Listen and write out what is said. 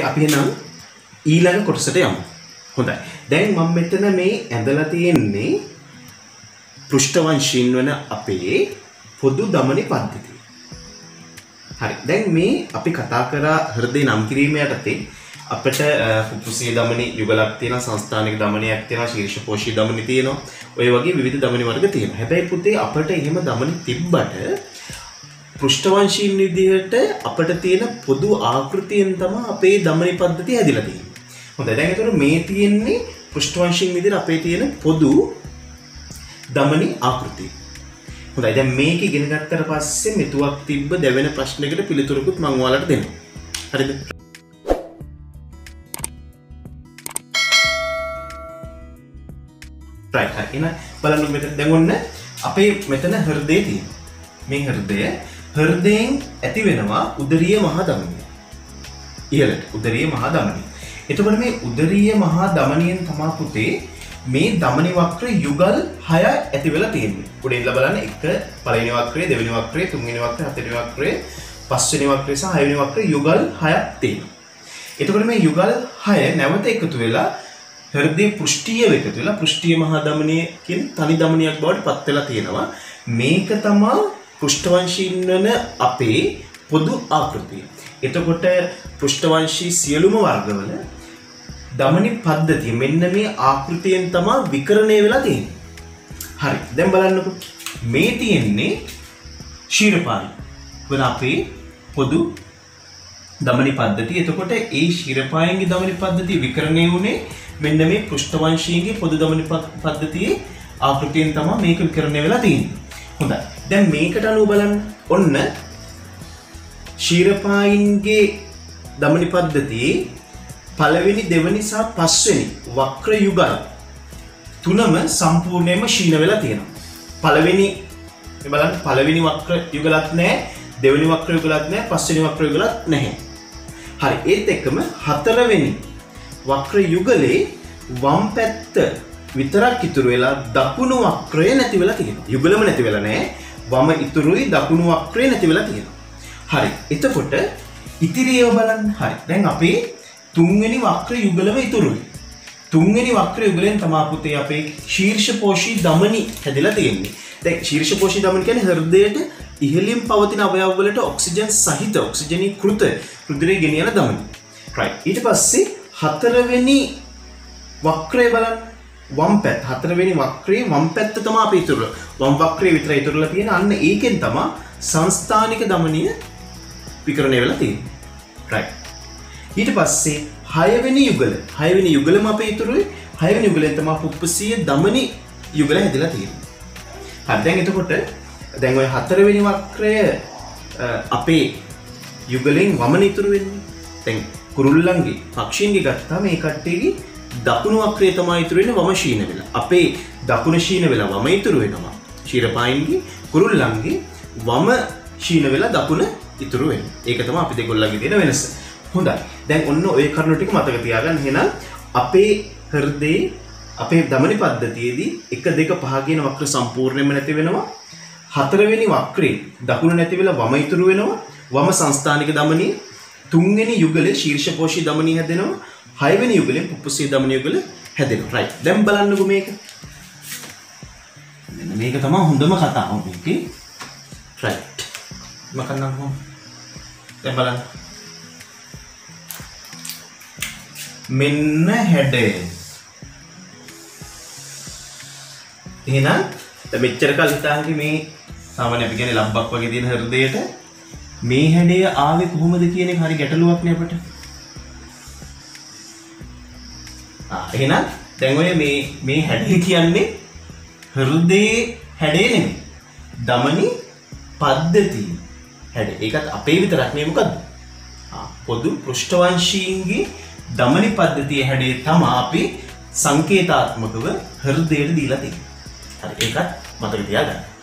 අපි එනම් ඊළඟ කොටසට යමු. හොඳයි. දැන් මම මෙතන මේ ඇඳලා තියෙන්නේ පෘෂ්ඨවංශීන් වන අපේ පොදු දමනි පද්ධතිය. හරි. දැන් මේ අපි කතා කරා හෘදේ නම් කිරීම යටතේ අපිට ෆුෆ්ෆුසීය දමනි යුගලක් තියෙනවා, සංස්ථානික දමනියක් තියෙනවා, ශීර්ෂපෝෂී දමනි තියෙනවා. ඔය වගේ විවිධ දමනි වර්ග තියෙනවා. හැබැයි පුතේ අපිට එහෙම දමනි තිබ්බට පෘෂ්ඨවංශීන් විදිහට අපිට තියෙන පොදු ආකෘතියෙන් තමයි අපේ දමනි පද්ධතිය හැදිලා තියෙන්නේ. හොඳයි. දැන් ඒතර මේ තියෙන්නේ පෘෂ්ඨවංශීන් විදිහට අපේ තියෙන පොදු දමනි ආකෘතිය. හොඳයි. දැන් මේක ඉගෙන ගත්තට පස්සේ මෙතුවක් තිබ්බ දෙවෙන ප්‍රශ්නෙකට පිළිතුරකුත් මම ඔයාලට දෙනවා. හරිද? right. හරි. එහෙනම් බලන්න මෙතන දැන් ඔන්න අපේ මෙතන හෘදේ තියෙනවා. මේ හෘදයෙන් ඇති වෙනවා උදරීය මහා ධමනිය. ඉහළට උදරීය මහා ධමනිය. එතකොට මේ උදරීය මහා ධමනියෙන් තමයි පුතේ මේ ධමනි වක්‍ර යුගල් 6 ඇති වෙලා තියෙන්නේ. උඩින් ඉඳලා බලන්න එක පළවෙනි වක්‍රය, දෙවෙනි වක්‍රය, තුන්වෙනි වක්‍රය, හතරවෙනි වක්‍රය, පස්වෙනි වක්‍රය සහ හයවෙනි වක්‍රය යුගල් 6ක් තියෙනවා. එතකොට මේ යුගල් 6 නැවත එකතු වෙලා හෘදේ පෘෂ්ඨීය එකතු වෙලා පෘෂ්ඨීය මහා ධමනිය කියන තනි ධමනියක් බවට පත් වෙලා තියෙනවා. මේක තමයි පෘෂ්ඨවංශීන් වන අපේ පොදු ආකෘතිය. එතකොට පෘෂ්ඨවංශී සියලුම වර්ගවල දමනි පද්ධතිය මෙන්න මේ ආකෘතියෙන් තමයි විකරණය වෙලා තියෙන්නේ. හරි. දැන් බලන්නකෝ. මේ තියෙන්නේ ශීරපාණි වන අපේ පොදු දමනි පද්ධතිය. එතකොට ඒ ශීරපාණිගේ දමනි පද්ධතිය විකරණය වුණේ මෙන්න මේ පෘෂ්ඨවංශීන්ගේ පොදු දමනි පද්ධතියේ ආකෘතියෙන් තමයි මේක විකරණය වෙලා තියෙන්නේ. හොඳයි. දැන් මේකට අනුව බලන්න. ඔන්න ශීරපාණිගේ දමනි පද්ධතියේ පළවෙනි, දෙවෙනි සහ පස්වෙනි වක්‍ර යුගල තුනම සම්පූර්ණයෙන්ම ක්ෂීණ වෙලා තියෙනවා. පළවෙනි බලන්න පළවෙනි වක්‍ර යුගලත් නැහැ, දෙවෙනි වක්‍ර යුගලත් නැහැ, පස්වෙනි වක්‍ර යුගලත් නැහැ. හරි. ඒත් එක්කම හතරවෙනි වක්‍ර යුගලේ වම් පැත්ත විතරක් ඉතුරු වෙලා දකුණු වක්‍රය නැති වෙලා තියෙනවා. යුගලම නැති වෙලා නැහැ. වම ඉතුරුයි, දකුණු වක්‍රය නැති වෙලා තියෙනවා. හරි. එතකොට ඉතිරි ඒවා බලන්න. හරි. දැන් අපේ තුන්වෙනි වක්‍ර යුගලම ඉතුරුයි. තුන්වෙනි වක්‍ර යුගලෙන් තමයි පුතේ අපේ ශීර්ෂපෝෂී ධමනි හැදිලා තියෙන්නේ. දැන් ශීර්ෂපෝෂී ධමනි කියන්නේ හෘදයට ඉහළින් පවතින අවයව වලට ඔක්සිජන් සහිත ඔක්සිජනීකృత රුධිරය ගෙනියන ධමනි. right. ඊට පස්සේ හතරවෙනි වක්‍රය බලන්න. වම් පැත්ත හතරවෙනි වක්‍රයේ වම් පැත්ත තමයි අපේ ඉතුරු. වම් වක්‍රයේ විතරයි ඉතුරුලා තියෙන. අන්න ඒකෙන් තමයි සංස්ථානික ධමනිය විකරණය වෙලා තියෙන්නේ. right. ඊට පස්සේ හයවෙනි යුගලම අපේ ඉතුරුයි. හයවෙනි යුගලෙන් තමයි ෆුෆ්ෆුසීය ධමනි යුගල හැදිලා තියෙන්නේ. හරි. දැන් එතකොට දැන් ඔය හතරවෙනි වක්‍රය අපේ යුගලෙන් වමන ඉතුරු වෙන්නේ. දැන් කුරුල්ලන්ගේ පක්ෂීන්ගේ ගත්තාම මේ කට්ටියගේ දකුණු වක්‍රය තමයි ඉතුරු වෙන්නේ වම ක්ෂීණ වෙලා. අපේ දකුණ ක්ෂීණ වෙලා වම ඉතුරු වෙනවා. ශීරපාණින්ගේ කුරුල්ලන්ගේ වම ක්ෂීණ වෙලා දකුණ ඉතුරු වෙන්නේ. ඒක තමයි අපි දෙගොල්ලන්ගේ තියෙන වෙනස. හොඳයි. දැන් ඔන්න ඔය කරුණු ටික මතක තියාගන්න. එහෙනම් අපේ හෘදේ අපේ ධමනි පද්ධතියේදී 1 2 5 කියන වක්‍ර සම්පූර්ණයෙන්ම නැති වෙනවා. හතරවෙනි වක්‍රේ දකුණ නැති වෙලා වම ඉතුරු වෙනවා. වම සංස්ථානික ධමනිය. තුන්වෙනි යුගලේ ශීර්ෂපෝෂී ධමනිය හැදෙනවා. හයවෙනි යුගලේ ෆුෆ්ෆුසීය ධමනිය යුගල හැදෙනවා. right. දැන් බලන්නකෝ මේක. මේක තමයි හොඳම කතාව මේකේ. right. මකන්නම් කොහොම. දැන් බලන්න. මෙන්න හැඩය. එහෙනම් දැන් මෙච්චර කල් හිතාන්නේ මේ සාමාන්‍ය අපි කියන්නේ ලබ්බක් වගේ තියෙන හෘදයට මේ හැඩය ආවේ කොහොමද කියන එක හරි ගැටලුවක් නේ අපිට. එහෙනම් දැන් ඔය මේ හැඩය කියන්නේ හෘදේ හැඩය නෙමෙයි. ධමනි පද්ධතිය හැඩය. ඒකත් අපේ විතරක් නෙමෙයි මොකද්ද? පොදු පෘෂ්ඨවංශීන්ගේ ධමනි පද්ධතිය හැඩය තමයි අපි සංකේතාත්මකව හෘදයට දීලා තියෙන්නේ. හරි. ඒකත් මතක තියාගන්න.